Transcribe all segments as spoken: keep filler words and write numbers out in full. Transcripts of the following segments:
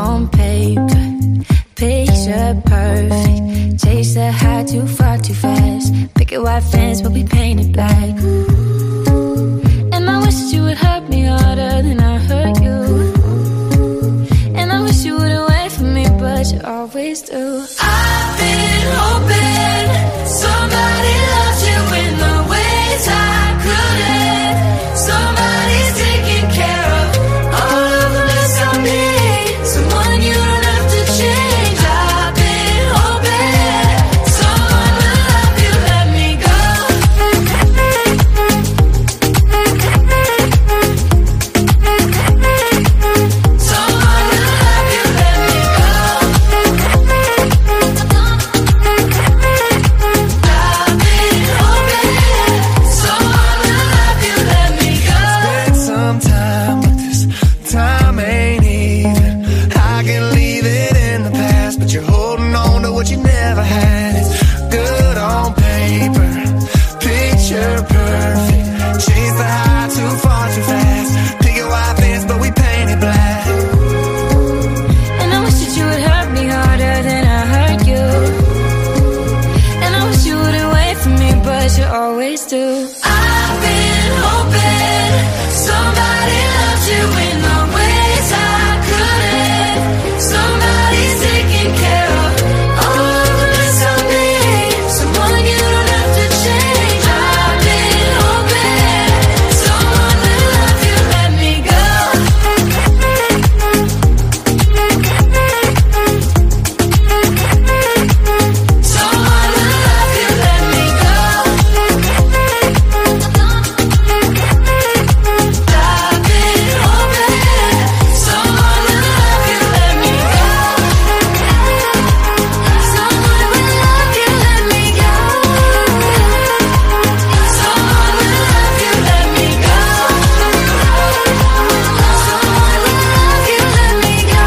on paper, picture perfect. Chase the high too far too fast. Picket white fence but we painted black. And I wish you would hurt me harder than I hurt you. And I wish you wouldn't wait for me, but you always do. I've been hoping somebody loves you in the ways I couldn't. Somebody's taking care of all of the mess I made. Someone you don't have to change. I've been hoping someone will love you, let me go. Someone will love you, let me go. I've been hoping someone will love you, let me go. Spend some time, but this time ain't even. I can leave it in the past, but you're holding on to what you never had. It's good on paper, picture perfect. Chase the high too far too fast. Pick your white fence, but we paint it black. And I wish that you would hurt me harder than I hurt you. And I wish you wouldn't wait for me, but you always do. I've been hoping somebody loves you in the ways I couldn't. Somebody's taking care of all of the mess I made. Someone you don't have to change. I've been hoping someone will love you, let me go. Someone will love you, let me go. I've been hoping someone will love you, let me go. Someone will love you, let me go. Someone will love you, let me go. Someone will love you, let me go.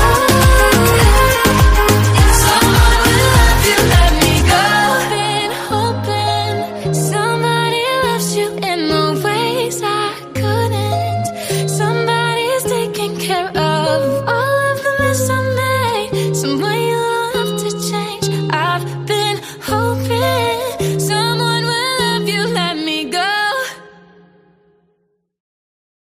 Someone will love you, let me go. Been hoping somebody loves you in the ways I couldn't. Somebody's taking care of